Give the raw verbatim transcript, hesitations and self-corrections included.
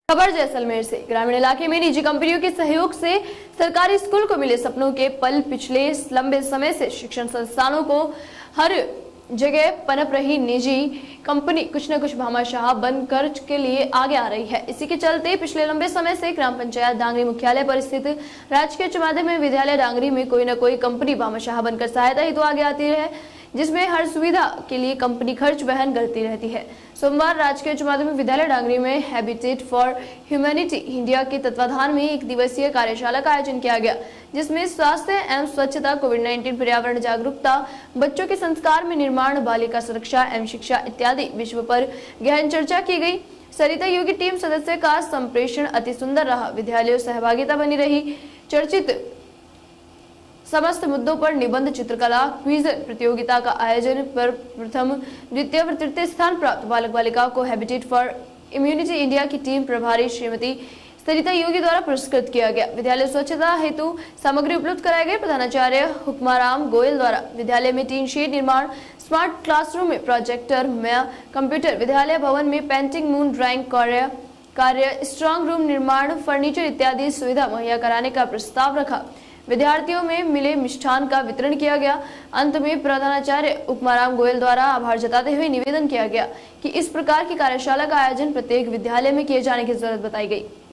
खबर जैसलमेर से। ग्रामीण इलाके में निजी कंपनियों के सहयोग से सरकारी स्कूल को मिले सपनों के पल पिछले लंबे समय से शिक्षण संस्थानों को हर जगह पनप रही निजी कंपनी कुछ न कुछ भामाशाह बनकर के लिए आगे आ रही है। इसी के चलते पिछले लंबे समय से ग्राम पंचायत डांगरी मुख्यालय पर स्थित राजकीय उच्च माध्यमिक विद्यालय डांगरी में कोई न कोई कंपनी भामाशाह बनकर सहायता हेतु आगे आती है, जिसमें हर सुविधा के लिए कंपनी खर्च वहन करती रहती है। सोमवार राजकीय उच्च माध्यमिक विद्यालय डांगरी में हैबिटेट फॉर ह्यूमैनिटी इंडिया के तत्वाधान में एक दिवसीय कार्यशाला का आयोजन किया गया, जिसमें स्वास्थ्य एवं स्वच्छता, कोविड नाइन्टीन, पर्यावरण जागरूकता, बच्चों के संस्कार में निर्माण, बालिका सुरक्षा एवं शिक्षा इत्यादि विषयों पर गहन चर्चा की गई। सरिता योगी टीम सदस्य का संप्रेषण अति सुंदर रहा। विद्यालयों सहभागिता बनी रही। चर्चित समस्त मुद्दों पर निबंध, चित्रकला, क्विज प्रतियोगिता का आयोजन पर प्रथम, द्वितीय व तृतीय स्थान प्राप्त बालक बालिकाओं को हैबिटेट फॉर इम्यूनिटी इंडिया की टीम प्रभारी श्रीमती सरिता योगी द्वारा पुरस्कृत किया गया। विद्यालय स्वच्छता हेतु सामग्री उपलब्ध कराए गए। प्रधानाचार्य हुक्माराम गोयल द्वारा विद्यालय में टीन शीट निर्माण, स्मार्ट क्लासरूम में प्रोजेक्टर में कंप्यूटर, विद्यालय भवन में पेंटिंग, मून ड्राइंग कार्य कार्य स्ट्रांग रूम निर्माण, फर्नीचर इत्यादि सुविधा मुहैया कराने का प्रस्ताव रखा। विद्यार्थियों में मिले मिष्ठान का वितरण किया गया। अंत में प्रधानाचार्य हुक्माराम गोयल द्वारा आभार जताते हुए निवेदन किया गया कि इस प्रकार की कार्यशाला का आयोजन प्रत्येक विद्यालय में किए जाने की जरूरत बताई गई।